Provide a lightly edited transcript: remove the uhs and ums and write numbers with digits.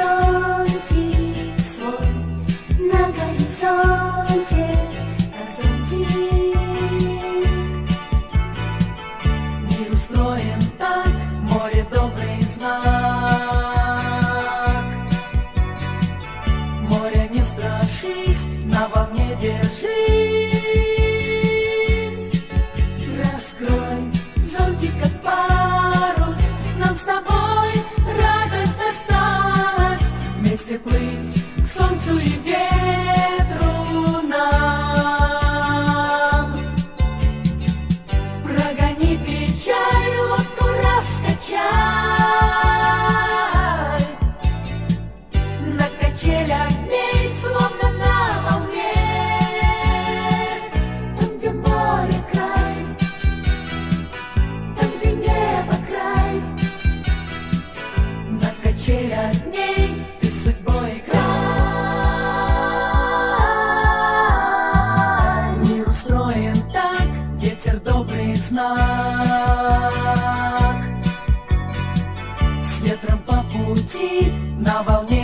зонтик свой, на горизонте, как зонтик. Мир устроен так, море добрый знак. Море не страшись, на волне держись. Раскрой зонтик, как парус, нам с тобой радость досталась. Вместе плыть к солнцу и ветру нам. Прогони печаль, лодку раскачай. На качелях дней, словно на волне. Там, где море край, там, где небо край. На качелях дней ты судьбой играй. Мир устроен так, ветер добрый знак. С ветром по пути, на волне